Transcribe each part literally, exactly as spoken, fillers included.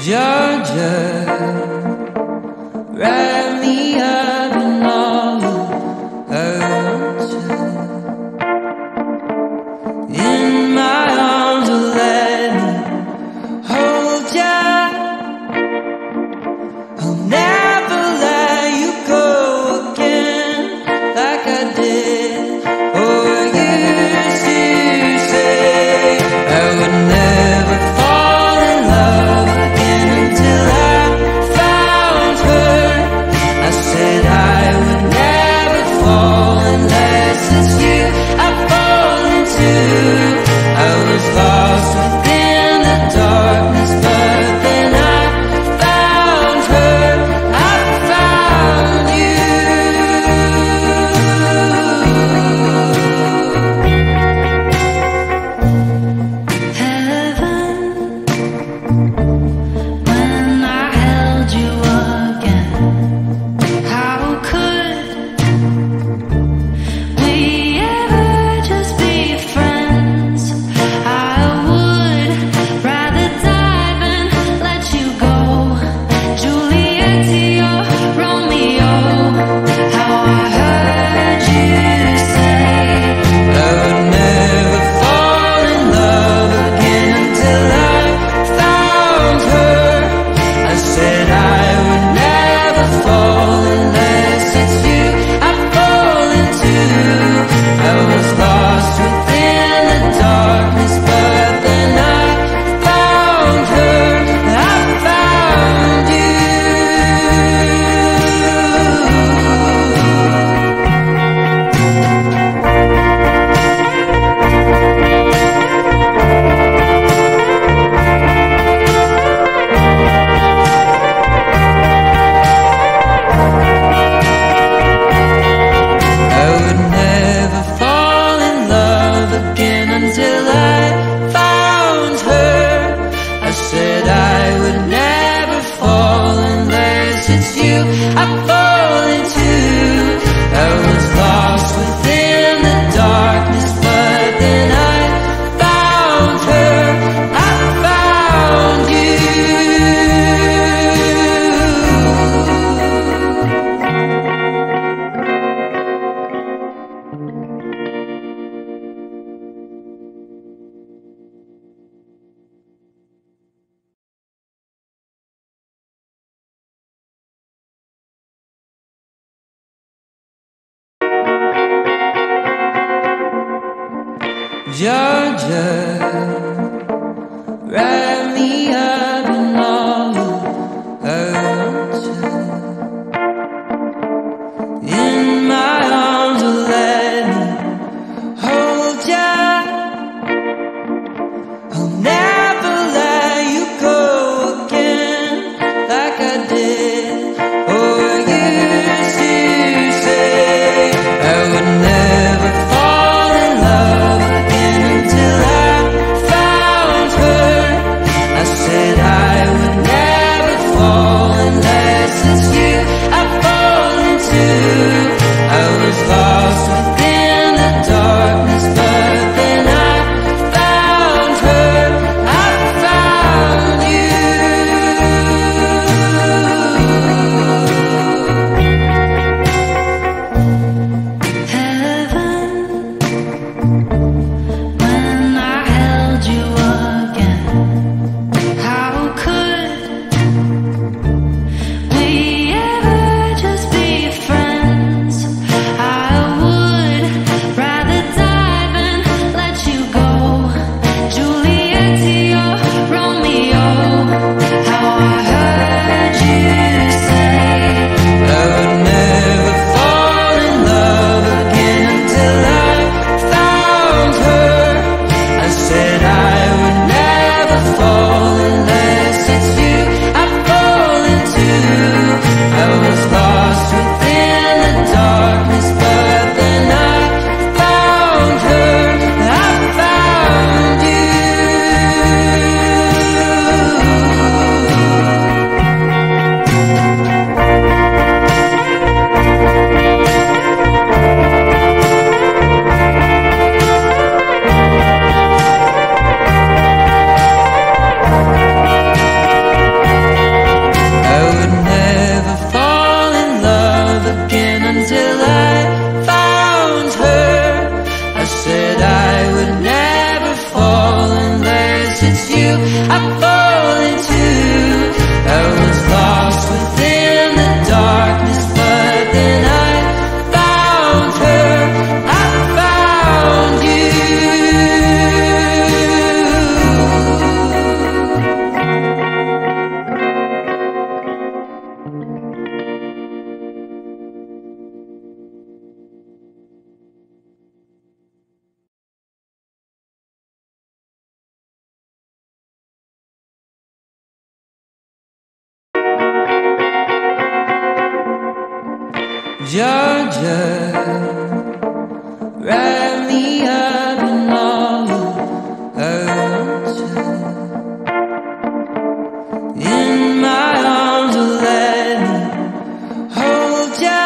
Georgia, wrap me up in all your hurt. In my arms, will let me hold ya. I'll never let you go again like I did. Or used to say I would never fall in love again until I found her. I said I would never fall unless it's you I fall into. I was lost within the darkness, but then I found her. I found you. Heaven, when I held you again, how could we ever just be friends? I would rather dive and let you go. Juliet to your Romeo, how I heard you say I would never fall in love again until I found her. I said I would never fall unless it's you I fall into. I was lost within the darkness, but then I found her. I found you. I would never fall in love again until I found her. I said I would never fall unless it's you I fall into. I was lost within the darkness, but then I found her. I found you. Georgia, wrap me up in all your hurt. In my arms, will let me hold ya. I'll never let you go again like I did. Or used to say I would never fall in love again until I found her. I said I would never fall unless it's you I fall into. I was lost within the darkness, but then I found her. I found you. Heaven, when I held you again, how could we ever just be friends? I would rather dive and let you go. Juliet to your Romeo, how I heard you say I would never fall in love again until I found her. I said I would never fall unless it's you I fall into. I was lost within the darkness, but then I found her. I found you. Georgia, wrap me up in all your hurt. In my arms, oh, let me hold ya.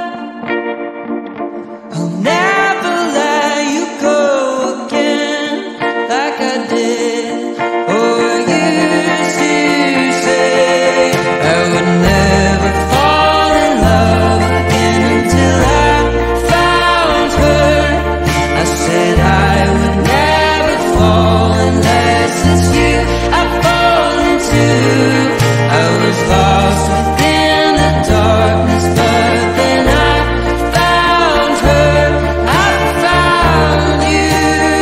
I'll never let you go again like I did. Oh, you used to say I would never fall in love again until I found her. I said I would never fall unless it's you I fall into. I was lost within the darkness, but then I found her. I found you.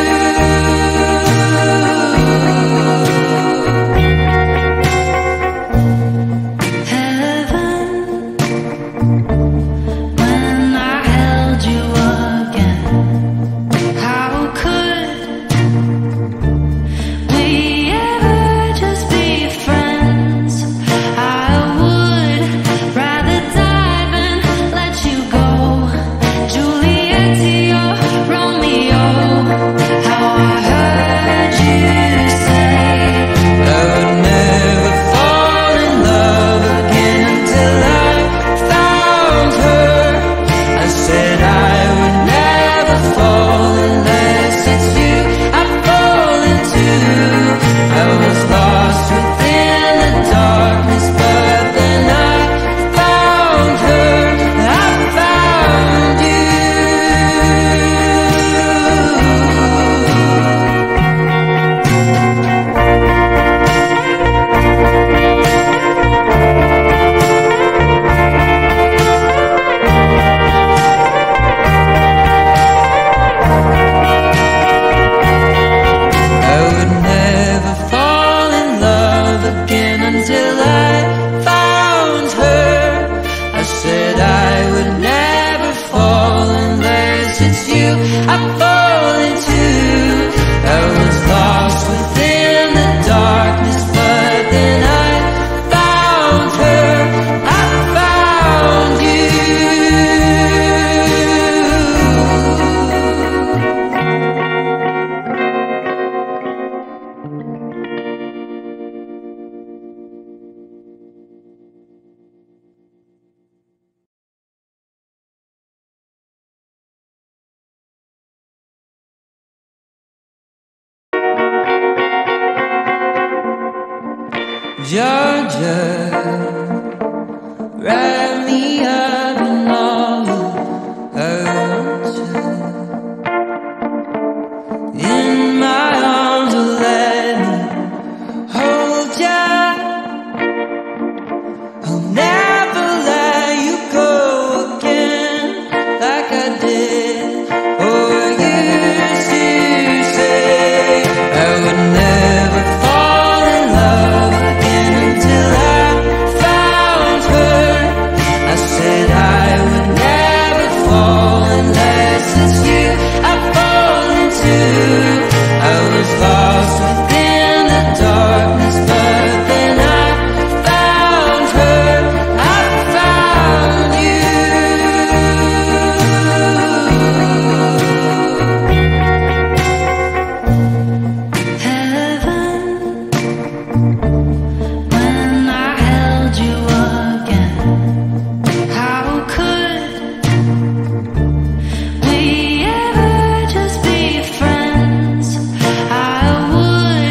Heaven, when I held you again, how could we ever just be friends? I would rather dive and let you go. Juliet to your Romeo, how I heard you say I would never fall in love again until I found her. I said I would never fall unless it's you I fall into. I was lost within the darkness, but then I found her. I found you. I would never fall in love again until I found her. I said I would never fall unless it's you I fall into. I was lost within the darkness, but then I found her. I found you. Georgia, wrap me up in all your hurt. In my arms, oh, let me hold ya. I'll never let you go again like I did. Oh, you used to say I would never fall in love again until I found her. I said I would never fall unless it's you I fall into. I was lost within the darkness, but then I found her. I found you. Heaven, when I held you again, how could we ever just be friends? I would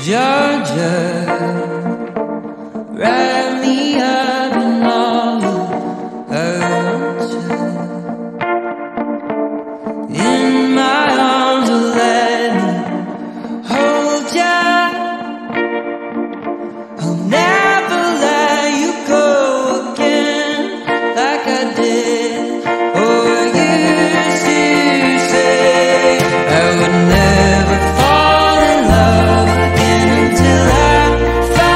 Georgia, wrap me up in all your hurt. In my arms, let me hold ya. I'll never let you go again like I did. Or used to say I would never fall in love again until I found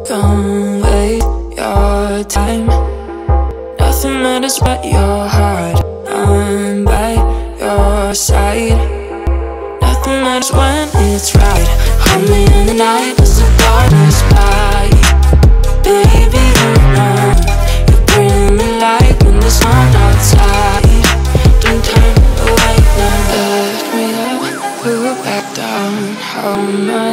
Don't wait your time. Nothing matters but your heart. I'm by your side. Nothing matters when it's right. Hold me in the night as the darkness by. Baby, you know you bring me light when there's sun outside. Don't turn away now. Let me up, pull back down. Hold my